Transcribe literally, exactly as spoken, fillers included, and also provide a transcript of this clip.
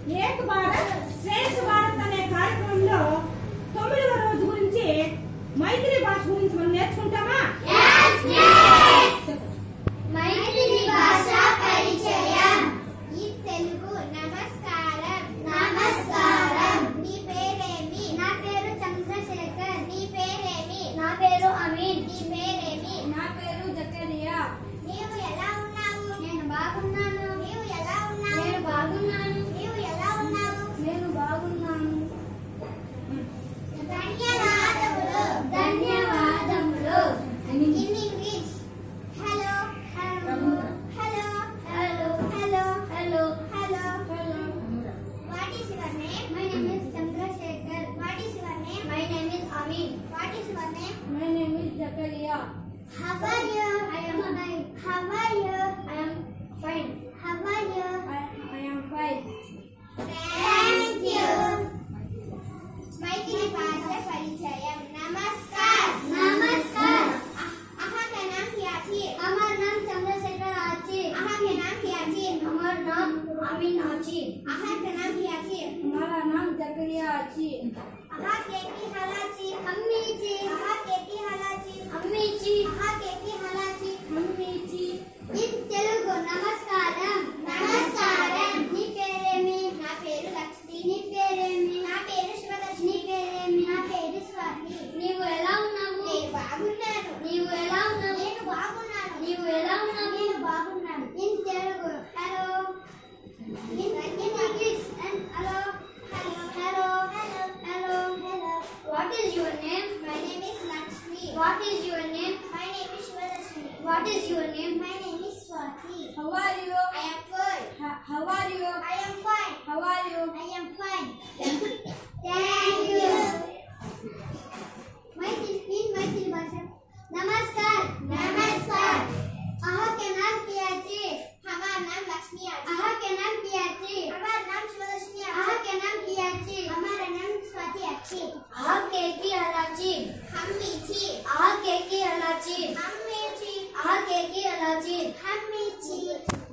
ఏక్ భారత్ శ్రేష్ఠ భారత్ అనే కార్యక్రమంలో తొమ్మిదవ రోజు గురించి మైత్రి భాష గురించి మనం నేర్చుకుంటామా? మైత్రి భాష పరిచయం. ఈ తెలుగు నమస్కారం. నమస్కారం. నీ పేరేమి? నా పేరు చంద్రశేఖర్. నీ పేరేమి? నా పేరు అమీన్. నీ పేరేమి? నా పేరు జకరియా. నీవు ఎలా ఉన్నావు? నేను బాగున్నాను. నీవు ఎలా ఉన్నావు? నేను బాగున్నాను. నీవు ఎలా ఉన్నావు? నేను బాగున్నాను. ధన్యవాదములు. ధన్యవాదములు. In English hello hello hello hello hello hello hello hello. What is your name? My name is Chandrasekhar. What is your name? My name is Amin. What is your name? My name is Jakaria. How are you? I am fine. How are you? I am fine. How are you? I, I am fine. Thank you. మైత్రి భాష పరిచయం. నమస్కార్. నమస్కార్. आहा का नाम क्या थी? हमारा नाम चंद्रशेखर आची. आहा का नाम क्या थी? हमारा नाम अमीन आची. आहा का नाम क्या थी? हमारा नाम जकरिया आची. आहा के की हालाची? अम्मी जी. आहा के की हालाची? अम्मी जी. आहा के की हालाची? मम्मी जी. ఇన్ తెలుగు నమస్కారం. నమస్కారం. నీ పేరేమి? నా పేరు లక్ష్మి. నీ పేరేమి? నా పేరు శివలక్ష్మి. నీ పేరేమి? నా పేరు స్వాతి. నీవు ఎలా ఉన్నావు? నేను బాగున్నాను. నీవు ఎలా ఉన్నావు? నేను బాగున్నాను. నీవు ఎలా ఉన్నావు? నేను బాగున్నాను. In Telugu hello. In English and hello hello hello hello hello hello. What is your name? My name is Lakshmi. What is your name? My name is Sivalakshmi. What is your name? My name is Swathi. How are you? I am fine. Ha- How are you? I am fine. How are you? I am fine. Thank you. Maithili in Maithili भाषा. नमस्कार. नमस्कार. आहा के नाम क्या छी? हमारा नाम लक्ष्मी आची. आहा के नाम क्या छी? हमारा नाम शिवलक्ष्मी आची. आहा के नाम क्या छी? हमारा नाम स्वाति आची. आहा के की हलाची? हम्मी छी. आहा के की हलाची? हम्मी छी. आहा के की हलाची? हम्मी छी.